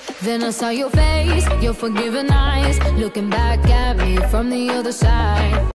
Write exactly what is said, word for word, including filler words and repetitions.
Then I saw your face, your forgiving eyes, looking back at me from the other side.